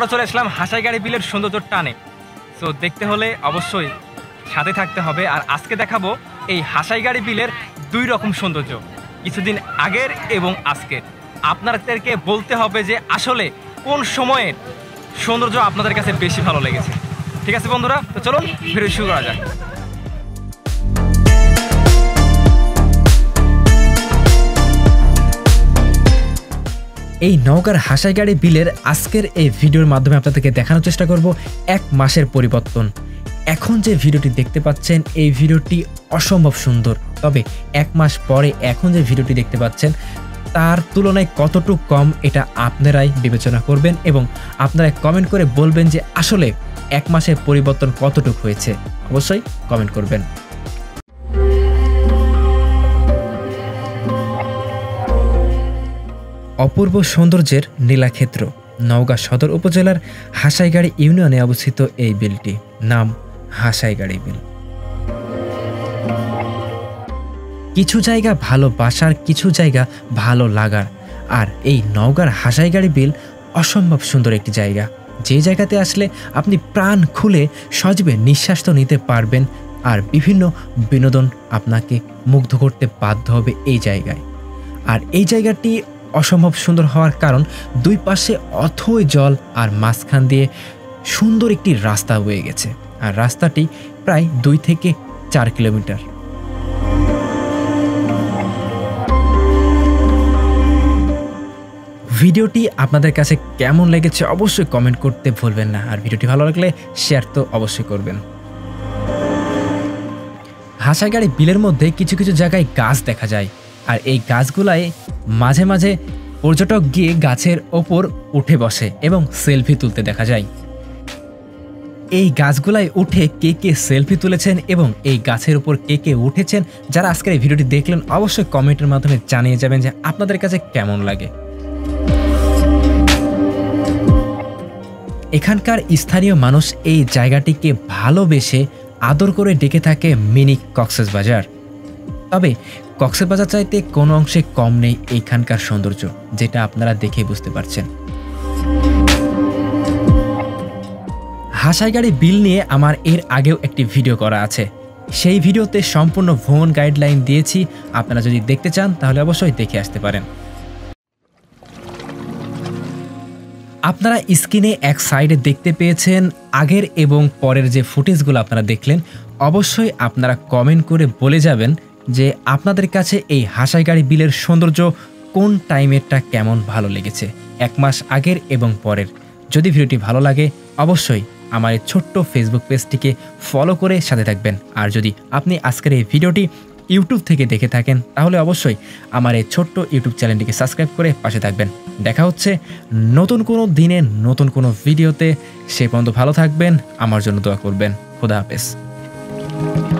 আবারও চলে আসলাম হাসাইগাড়ি বিলের সৌন্দর্য টানে। সো দেখতে হলে অবশ্যই সাথে থাকতে হবে। আর আজকে দেখাবো এই হাসাইগাড়ি বিলের দুই রকম সৌন্দর্য, কিছুদিন আগের এবং আজকের। আপনাদেরকে বলতে হবে যে আসলে কোন সময়ের সৌন্দর্য আপনাদের কাছে বেশি ভালো লেগেছে। ঠিক আছে বন্ধুরা, তো চলুন ভিডিও শুরু করা যাক। এই নওগাঁর হাসাইগাড়ি বিলের আজকের এই ভিডিওর মাধ্যমে আপনাদেরকে দেখানোর চেষ্টা করব এক মাসের পরিবর্তন। এখন যে ভিডিওটি দেখতে পাচ্ছেন এই ভিডিওটি অসম্ভব সুন্দর, তবে এক মাস পরে এখন যে ভিডিওটি দেখতে পাচ্ছেন তার তুলনায় কতটুকু কম এটা আপনারাই বিবেচনা করবেন এবং আপনারা কমেন্ট করে বলবেন যে আসলে এক মাসের পরিবর্তন কতটুকু হয়েছে। অবশ্যই কমেন্ট করবেন। অপূর্ব সৌন্দর্যের নীলাক্ষেত্র নওগাঁ সদর উপজেলার হাসাইগাড়ি ইউনিয়নে অবস্থিত এই বিলটি নাম হাসাইগাড়ি বিল। কিছু জায়গা ভালোবাসার, কিছু জায়গা ভালো লাগার। আর এই নওগাঁর হাসাইগাড়ি বিল অসম্ভব সুন্দর একটি জায়গা, যে জায়গাতে আসলে আপনি প্রাণ খুলে সজীবে নিঃশ্বাস তো নিতে পারবেন, আর বিভিন্ন বিনোদন আপনাকে মুগ্ধ করতে বাধ্য হবে এই জায়গায়। আর এই জায়গাটি অসম্ভব সুন্দর হওয়ার কারণ দুই পাশে অথই জল আর মাঝখান দিয়ে সুন্দর একটি রাস্তা বয়ে গেছে, আর রাস্তাটি প্রায় 2 থেকে 4 কিলোমিটার। ভিডিওটি আপনাদের কাছে কেমন লেগেছে অবশ্যই কমেন্ট করতে ভুলবেন না, আর ভিডিওটি ভালো লাগলে শেয়ার তো অবশ্যই করবেন। হাসাইগাড়ি বিলের মধ্যে কিছু কিছু জায়গায় গাছ দেখা যায়, আর এই গাছগুলায় মাঝে মাঝে পর্যটক গিয়ে গাছের ওপর উঠে বসে এবং সেলফি তুলতে দেখা যায়। এই গাছগুলায় উঠে কে কে সেলফি তুলেছেন এবং এই গাছের উপর কে কে উঠেছেন, যারা আজকের এই ভিডিওটি দেখলেন অবশ্যই কমেন্টের মাধ্যমে জানিয়ে যাবেন যে আপনাদের কাছে কেমন লাগে। এখানকার স্থানীয় মানুষ এই জায়গাটিকে ভালোবেসে আদর করে ডেকে থাকে মিনি কক্সবাজার। তবে কক্সবাজার চাইতে কোনো অংশে কম নেই এইখানকার সৌন্দর্য, যেটা আপনারা দেখে বুঝতে পারছেন। হাসাইগাড়ি বিল নিয়ে আমার এর আগেও একটি ভিডিও করা আছে, সেই ভিডিওতে সম্পূর্ণ ভ্রমণ গাইডলাইন দিয়েছি। আপনারা যদি দেখতে চান তাহলে অবশ্যই দেখে আসতে পারেন। আপনারা স্ক্রিনে এক সাইডে দেখতে পেয়েছেন আগের এবং পরের যে ফুটেজগুলো আপনারা দেখলেন। অবশ্যই আপনারা কমেন্ট করে বলে যাবেন যে আপনাদের কাছে এই হাসাইগাড়ি বিলের সৌন্দর্য কোন টাইমেরটা কেমন ভালো লেগেছে, এক মাস আগের এবং পরের। যদি ভিডিওটি ভালো লাগে অবশ্যই আমার এই ছোট্ট ফেসবুক পেজটিকে ফলো করে সাথে থাকবেন। আর যদি আপনি আজকের এই ভিডিওটি ইউটিউব থেকে দেখে থাকেন তাহলে অবশ্যই আমার এই ছোট্ট ইউটিউব চ্যানেলটিকে সাবস্ক্রাইব করে পাশে থাকবেন। দেখা হচ্ছে নতুন কোনো দিনে নতুন কোনো ভিডিওতে। সে পর্যন্ত ভালো থাকবেন, আমার জন্য দোয়া করবেন। খোদা হাফেজ।